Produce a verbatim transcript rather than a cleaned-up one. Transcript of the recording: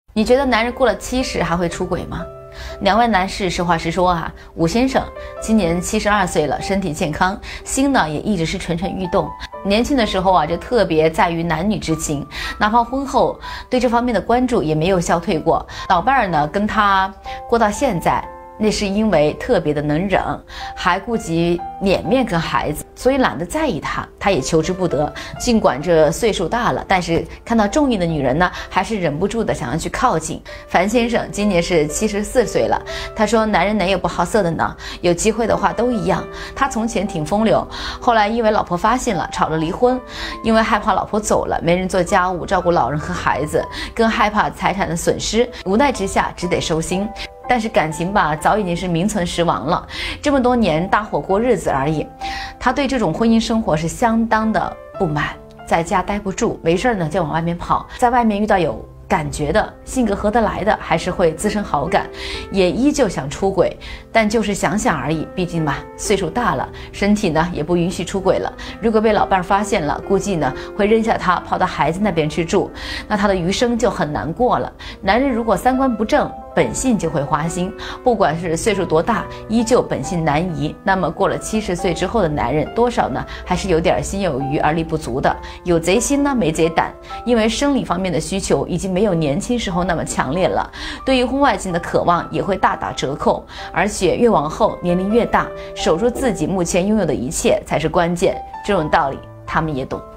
你觉得男人过了七十还会出轨吗？两位男士实话实说啊，武先生今年七十二岁了，身体健康，心呢也一直是蠢蠢欲动。年轻的时候啊，就特别在于男女之情，哪怕婚后对这方面的关注也没有消退过。老伴儿呢跟他过到现在，那是因为特别的能忍，还顾及脸面跟孩子，所以懒得在意他，他也求之不得。尽管这岁数大了，但是看到中意的女人呢，还是忍不住的想要去靠近。樊先生今年是七十四岁了，他说男人哪有不好色的呢？有机会的话都一样。他从前挺风流，后来因为老婆发现了，吵了离婚。因为害怕老婆走了，没人做家务，照顾老人和孩子，更害怕财产的损失，无奈之下只得收心。但是感情吧，早已经是名存实亡了。这么多年搭伙过日子而已，他对这种婚姻生活是相当的不满，在家待不住，没事呢就往外面跑，在外面遇到有感觉的、性格合得来的，还是会滋生好感，也依旧想出轨，但就是想想而已。毕竟嘛，岁数大了，身体呢也不允许出轨了。如果被老伴发现了，估计呢会扔下他，跑到孩子那边去住，那他的余生就很难过了。男人如果三观不正，本性就会花心，不管是岁数多大，依旧本性难移。那么过了七十岁之后的男人，多少呢还是有点心有余而力不足的，有贼心呢没贼胆，因为生理方面的需求已经没有年轻时候那么强烈了，对于婚外情的渴望也会大打折扣。而且越往后年龄越大，守住自己目前拥有的一切才是关键，这种道理他们也懂。